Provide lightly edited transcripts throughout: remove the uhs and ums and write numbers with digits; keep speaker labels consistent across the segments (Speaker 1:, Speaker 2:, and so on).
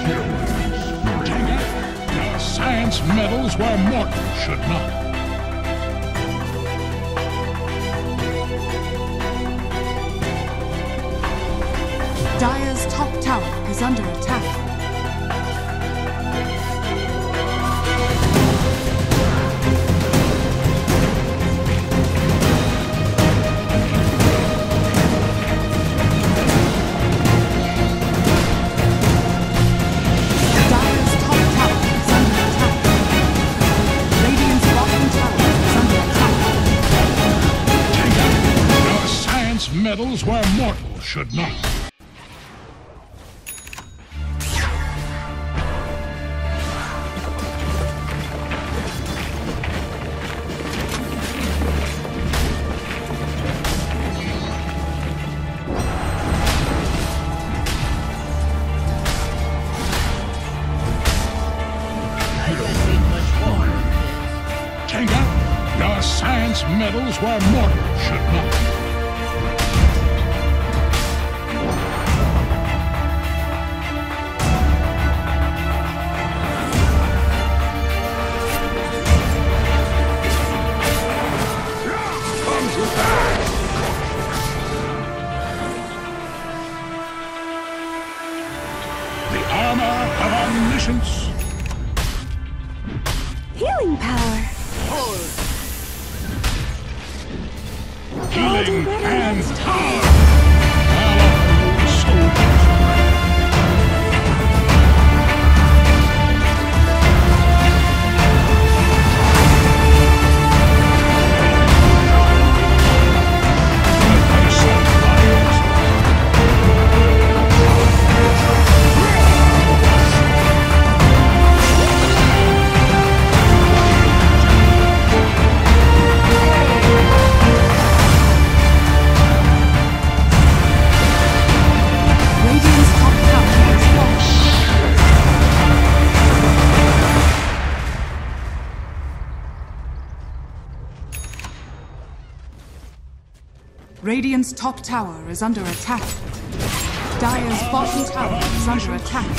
Speaker 1: Dang it! Your science meddles where mortals should not.
Speaker 2: Dire's top tower is under attack. Dire's top tower is under attack. Radiant's bottom tower is under attack.
Speaker 1: Your science meddles where mortals should not. Your science meddles where mortals should not. The armor of omniscience.
Speaker 3: Healing power.
Speaker 1: Healing and power. Our soldiers.
Speaker 2: Radiant's top tower is under attack. Dire's bottom tower is under attack.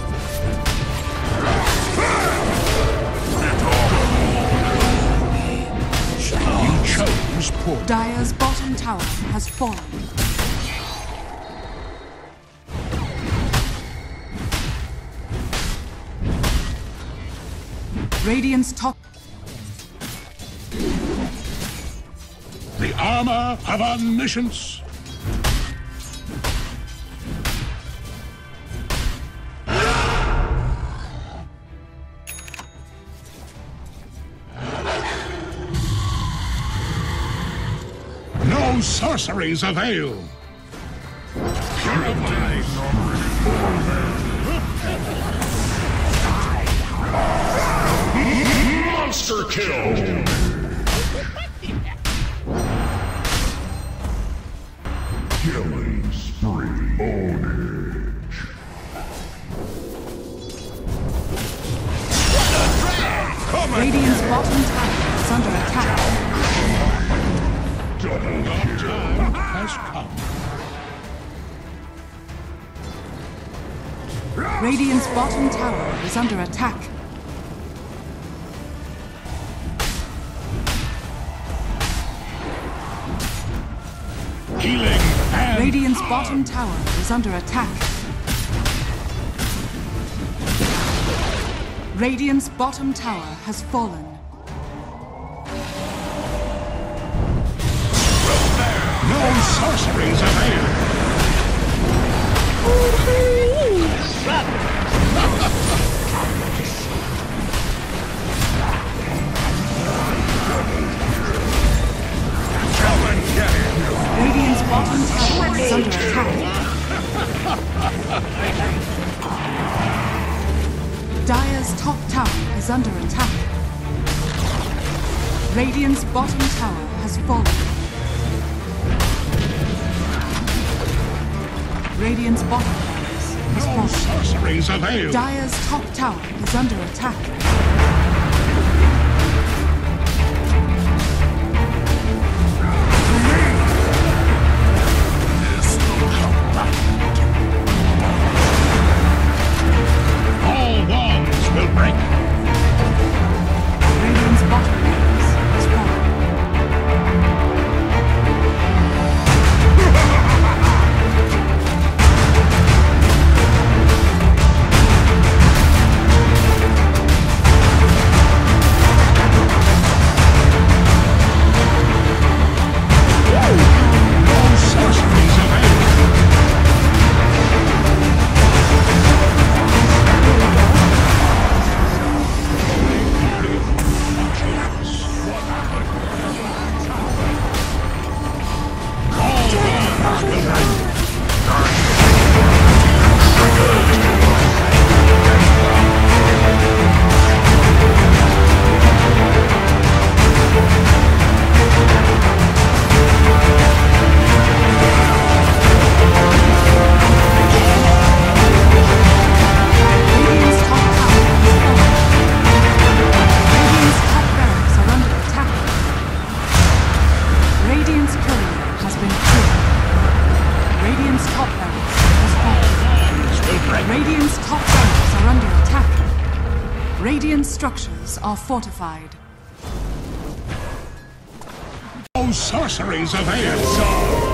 Speaker 1: You chose poor.
Speaker 2: Dire's bottom tower has fallen. Radiant's top...
Speaker 1: The armor of omniscience. No sorceries avail. Purify. Monster kill. Killing spree. Ownage.
Speaker 2: Radiant's bottom tower is under attack.
Speaker 1: Double kill has come.
Speaker 2: Radiant's bottom tower is under attack.
Speaker 1: Healing and
Speaker 2: Radiant's bottom tower is under attack. Radiant's bottom tower has fallen.
Speaker 1: no sorceries avail.
Speaker 2: Radiant's bottom tower is under attack. Dire's top tower is under attack. Radiant's bottom tower has fallen. Radiant's bottom tower has
Speaker 1: No
Speaker 2: fallen.
Speaker 1: sorceries avail.
Speaker 2: Dire's top tower is under attack. Radiant's top barracks are under attack. Radiant structures are fortified.
Speaker 1: No sorceries avail.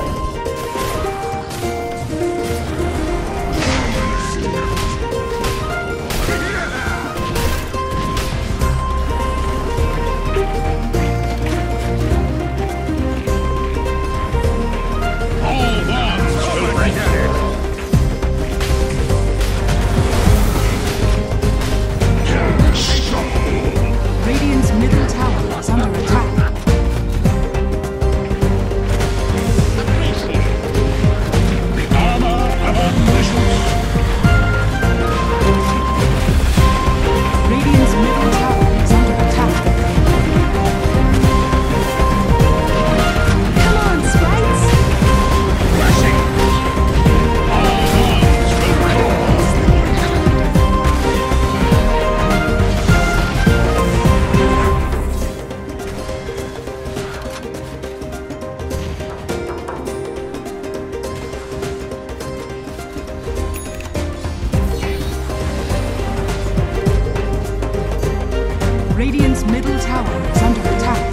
Speaker 2: Radiant's middle tower is under attack.
Speaker 1: The armor of omniscience.
Speaker 2: Radiant's middle tower is under attack. Come on, sprites!
Speaker 1: Crashing. All gods will roar.
Speaker 2: Radiant's middle tower is under attack.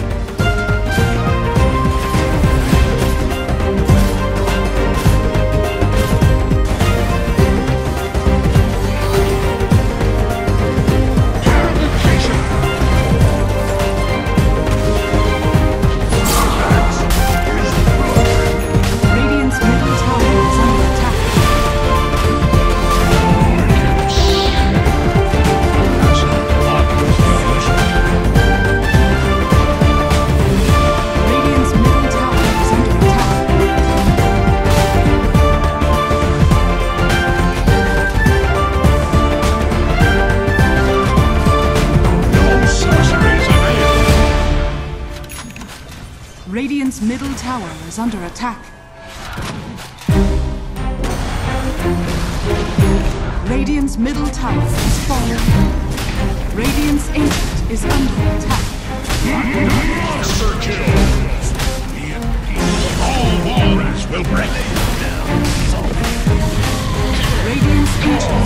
Speaker 2: Radiant's middle tower is under attack. Radiant's middle tower is under attack.
Speaker 1: No sorceries avail.
Speaker 2: Radiant's middle tower is under attack. Radiant's middle tower is falling. Radiant's ancient is under attack.
Speaker 1: Monster kill. All walls will break.
Speaker 2: Radiant's ancient